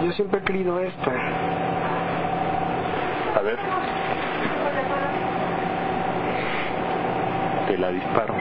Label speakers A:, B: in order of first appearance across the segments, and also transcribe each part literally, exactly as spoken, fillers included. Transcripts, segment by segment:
A: Yo siempre he querido esto.
B: A ver. Te la disparo.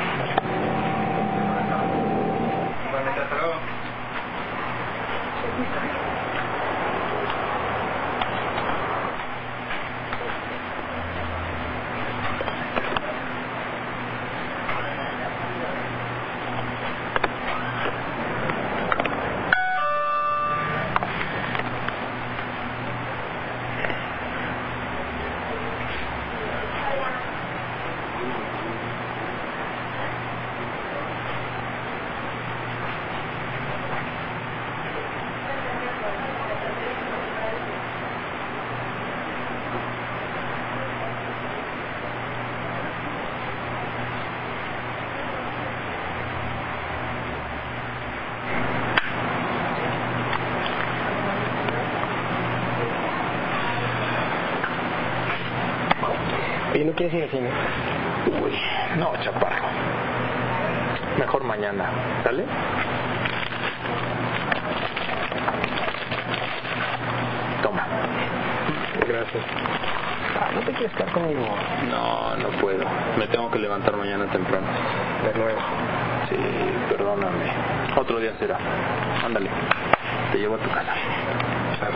A: ¿Y no quieres ir al cine?
B: Uy, no, chaparro. Mejor mañana, ¿dale? Toma.
A: Gracias. Ah, ¿no te quieres quedar conmigo?
B: No, no puedo. Me tengo que levantar mañana temprano.
A: De nuevo.
B: Sí, perdóname. Otro día será. Ándale. Te llevo a tu casa.
A: Claro.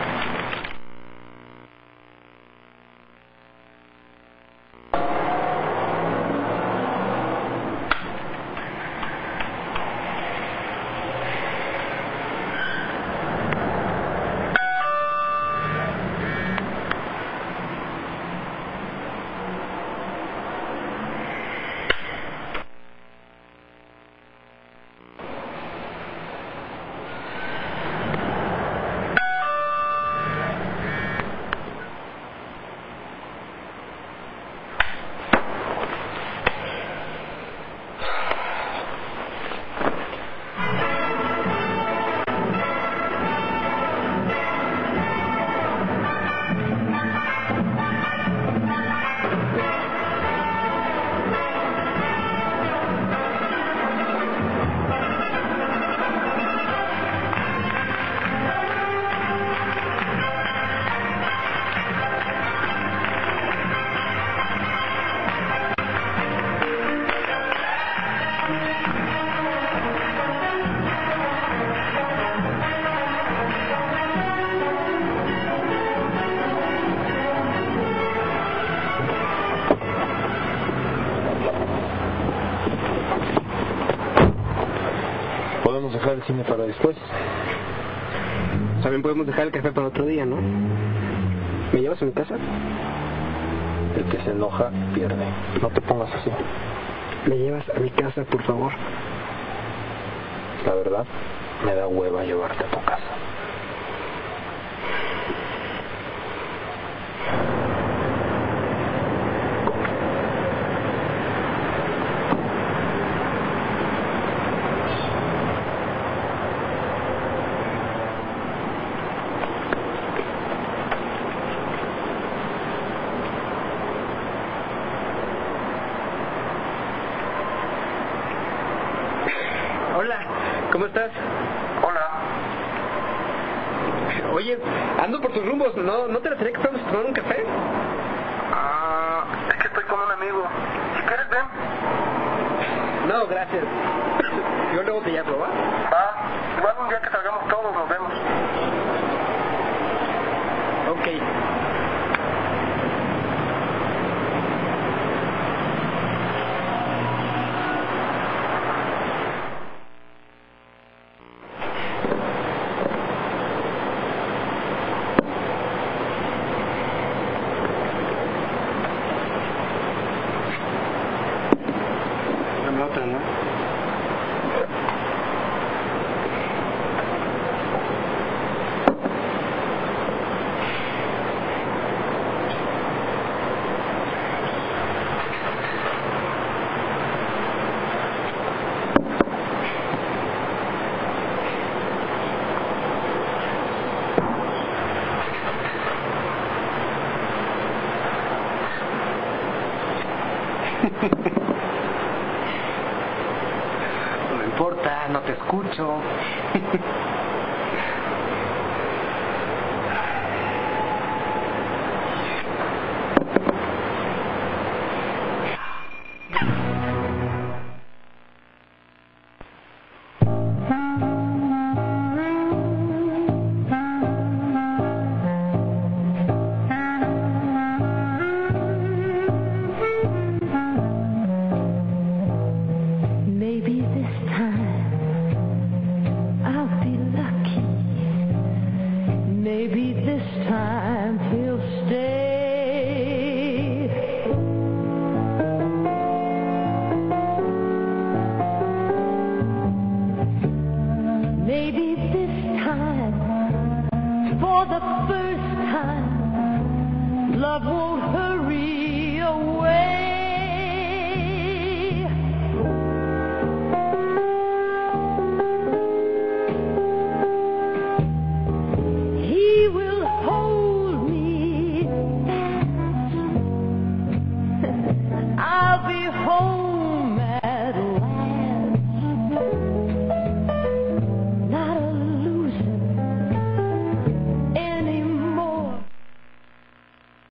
B: Podemos dejar el cine para después.
A: También podemos dejar el café para otro día, ¿no? ¿Me llevas a mi casa?
B: El que se enoja pierde. No te pongas así.
A: ¿Me llevas a mi casa, por favor?
B: La verdad, me da hueva llevarte a tu casa.
A: Hola, ¿cómo estás?
B: Hola.
A: Oye, ando por tus rumbos, ¿no, no te la tenía que podemos tomar un café?
B: Ah, es que estoy con un amigo. Si quieres, ven.
A: No, gracias. Yo luego te llamo, ¿va?
B: Va. Igual un día que salgamos todos nos vemos.
A: Ok. Dame otra, ¿no? No importa, no te escucho.
C: the first time. Love won't hurt.